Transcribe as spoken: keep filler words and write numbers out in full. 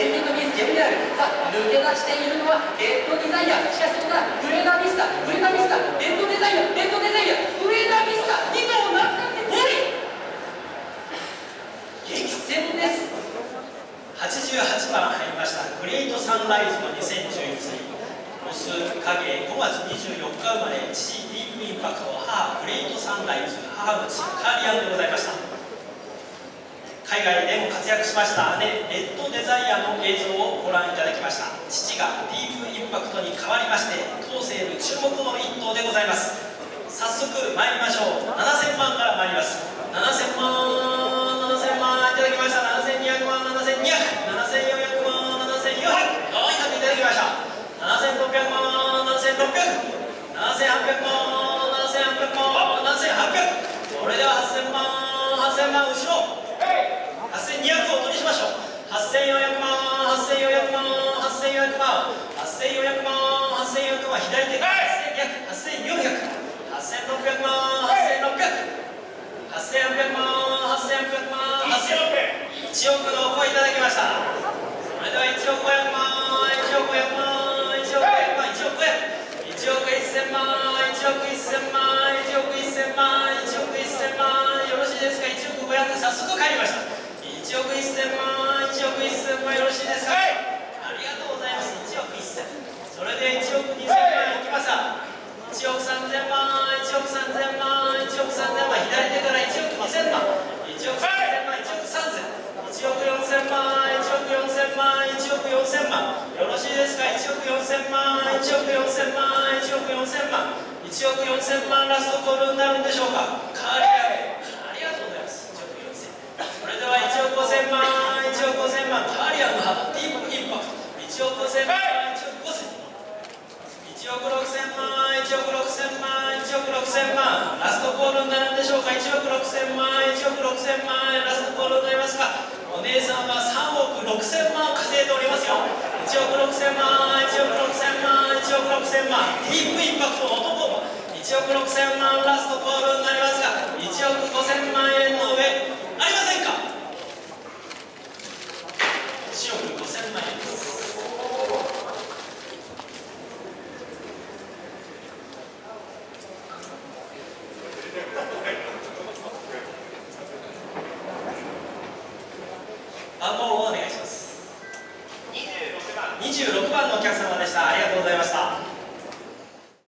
シューティングビーズゲームである。さあ抜け出しているのはレッドデザイア。しかしそこからグレナビスタ、グレナビスタ、レッドデザイア、レッドデザイア、グレナビスタ、に頭中でゴリ。激戦です。 はちじゅうはちばん入りましたグレートサンライズのにせんじゅういちオス影ごがつにじゅうよっか生まれ、父ディープインパクト、母グレートサンライズ、母の父カーリアンでございました。海外でも活躍しました姉レッドデザイアの映像をご覧いただきました。父がディープインパクトに変わりまして当世の注目の一頭でございます。早速参りましょう。ななせんまんから参ります。ななせんまん、ななせんまんいただきました。ななせんにひゃくまん、ななせんにひゃく、ななせんよんひゃくまん、ななせんよんひゃく、よんひゃくいただきました。ななせんろっぴゃくまん、ななせんろっぴゃく、ななせんはっぴゃくまん、ななせんはっぴゃくまん、ななせんはっぴゃく、それでははっせんまん、はっせんまん後ろ、はっせんにひゃくをお取りしましょう。はっせんよんひゃくまん、はっせんよんひゃくまん、はっせんよんひゃくまん、はっせんよんひゃくまん、はっせんよんひゃくまん、左手はっせんにひゃく、はっせんよんひゃく、はっせんろっぴゃくまん、はっせんろっぴゃく、はっせんはっぴゃくまん、はっせんはっぴゃくまん、はっせんろっぴゃく、いちおくのお声いただきました。それではいちおくごひゃくまん、いちおくごひゃくまん、いちおくごひゃくまん、いちおくごひゃく、いちおくせんまん、いちおくせんまん、いちおくせんまん、いちおくせんまん、よろしいですか。いちおくごひゃく、早速帰りました。いちおくせんまん、いちおくせんまん、よろしいですか。ありがとうございます。いちおくせん、それでいちおくにせんまんいきました。いちおくさんぜんまん、いちおくさんぜんまん、いちおくさんぜんまん、左手からいちおくにせんまん、いちおくさんぜんまん、いちおくさんぜん、いちおくよんせんまん、いちおくよんせんまん、いちおくよんせんまん、よろしいですか。いちおくよんせんまん、いちおくよんせんまん、いちおくよんせんまん、いちおくよんせんまん、ラストコールになるんでしょうか。カーリアン、ありがとうございます。いちおくよんせん、それではいちおくごせんまん、いちおくごせんまん、カーリアンの母ディープインパクト、いちおくごせんまん、いちおくごせん、いちおくろくせんまん、いちおくろくせんまん、いちおくろくせんまん、ラストコールになるんでしょうか。いちおくろくせんまん、いちおくろくせんまん、ラストコールになりますか。お姉さんはさんおくろくせんまん稼いでおりますよ。いちおくろくせんまん、いちおくろくせんまん、いちおくろくせんまん、ディープインパクトの男もいちおくろくせんまん、ラストコールになりますが、いちおくごせんまん円の上ありませんか。